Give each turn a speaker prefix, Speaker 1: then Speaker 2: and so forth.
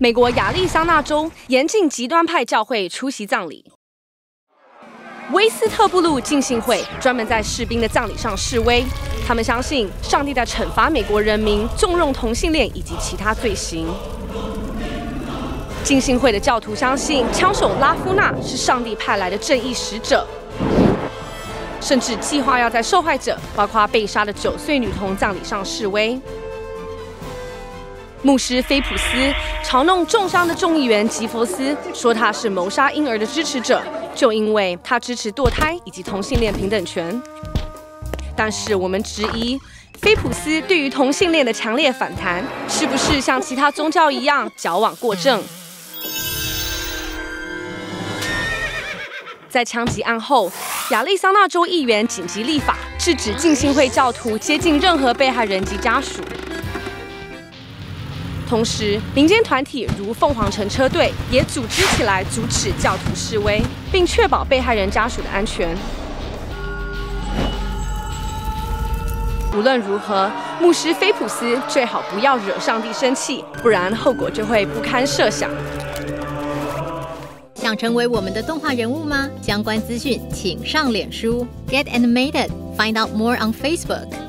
Speaker 1: 美国亚利桑那州严禁极端派教会出席葬礼。威斯特布鲁浸信会专门在士兵的葬礼上示威，他们相信上帝在惩罚美国人民纵容同性恋以及其他罪行。浸信会的教徒相信枪手拉夫纳是上帝派来的正义使者，甚至计划要在受害者，包括被杀的9岁女童葬礼上示威。牧师菲普斯嘲弄重伤的众议员吉佛斯，说他是谋杀婴儿的支持者，就因为他支持堕胎以及同性恋平等权。但是我们质疑，菲普斯对于同性恋的强烈反弹，是不是像其他宗教一样矫枉过正？在枪击案后，亚利桑那州议员紧急立法，制止浸信会教徒接近任何被害人及家属。同时，民间团体如凤凰城车队也组织起来阻止教徒示威，并确保被害人家属的安全。无论如何，牧师菲普斯最好不要惹上帝生气，不然后果就会不堪设想。
Speaker 2: 想成为我们的动画人物吗？相关资讯请上脸书 Get Animated， Find out more on Facebook。